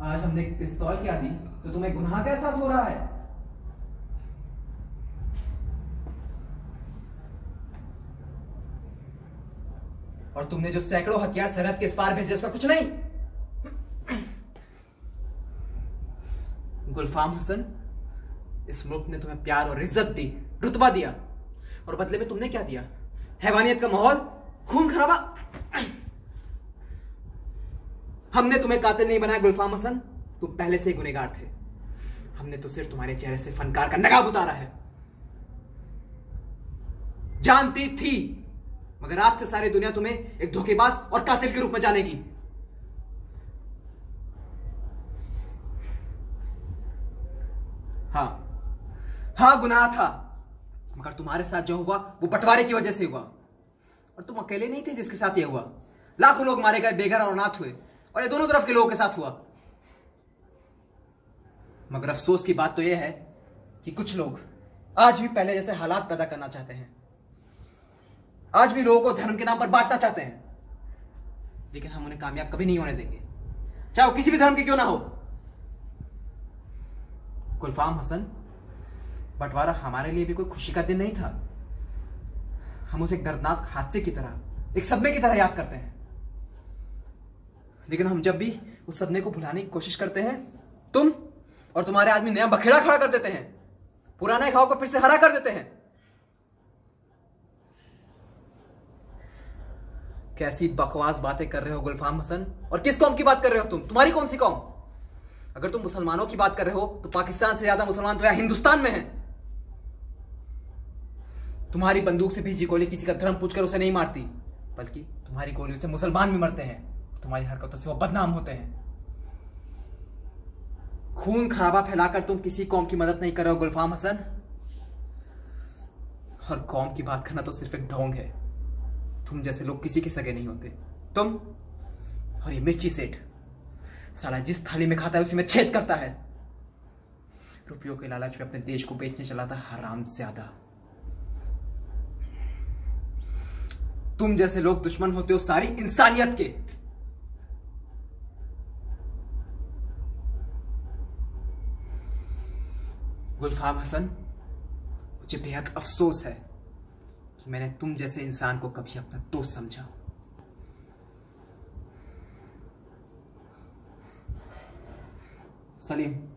आज हमने पिस्तौल क्या दी तो तुम्हें गुनाह का एहसास हो रहा है? और तुमने जो सैकड़ों हथियार सरहद के इस पार भेजे उसका कुछ नहीं? गुलफाम हसन, इस मुल्क ने तुम्हें प्यार और इज्जत दी, रुतबा दिया, और बदले में तुमने क्या दिया? हैवानियत का माहौल, खून खराबा। हमने तुम्हें कातिल नहीं बनाया गुलफाम हसन, तुम पहले से ही गुनहगार थे। हमने तो सिर्फ तुम्हारे चेहरे से फनकार का नकाब उतारा है। जानती थी, मगर आज से सारी दुनिया तुम्हें एक धोखेबाज और कातिल के रूप में जानेगी। हाँ, गुनाह था, मगर तुम्हारे साथ जो हुआ वो बंटवारे की वजह से हुआ। और तुम अकेले नहीं थे जिसके साथ ये हुआ। लाखों लोग मारे गए, बेघर और अनाथ हुए, और ये दोनों तरफ के लोगों के साथ हुआ। मगर अफसोस की बात तो यह है कि कुछ लोग आज भी पहले जैसे हालात पैदा करना चाहते हैं। आज भी लोगों को धर्म के नाम पर बांटना चाहते हैं, लेकिन हम उन्हें कामयाब कभी नहीं होने देंगे, चाहे वो किसी भी धर्म के क्यों ना हो। गुलफाम हसन, बंटवारा हमारे लिए भी कोई खुशी का दिन नहीं था। हम उसे एक दर्दनाक हादसे की तरह, एक सदमे की तरह याद करते हैं। लेकिन हम जब भी उस सदमे को भुलाने की कोशिश करते हैं, तुम और तुम्हारे आदमी नया बखेड़ा खड़ा कर देते हैं, पुराने घाव को फिर से हरा कर देते हैं। कैसी बकवास बातें कर रहे हो गुलफाम हसन, और किस कौम की बात कर रहे हो तुम? तुम्हारी कौन सी कौम? अगर तुम मुसलमानों की बात कर रहे हो तो पाकिस्तान से ज्यादा मुसलमान तो यहां हिंदुस्तान में हैं। तुम्हारी बंदूक से भेजी गोली किसी का धर्म पूछकर उसे नहीं मारती, बल्कि तुम्हारी गोलियों से मुसलमान भी मरते हैं। तुम्हारी हरकतों से वो बदनाम होते हैं। खून खराबा फैलाकर तुम किसी कौम की मदद नहीं कर रहे हो गुलफाम हसन। और कौम की बात करना तो सिर्फ एक ढोंग है। तुम जैसे लोग किसी के सगे नहीं होते। तुम और ये मिर्ची सेठ, साला जिस थाली में खाता है उसी में छेद करता है। रुपयों के लालच में अपने देश को बेचने चला था हरामज़्यादा। तुम जैसे लोग दुश्मन होते हो सारी इंसानियत के। गुलफाम हसन, मुझे बेहद अफसोस है कि मैंने तुम जैसे इंसान को कभी अपना दोस्त समझा। सलीम।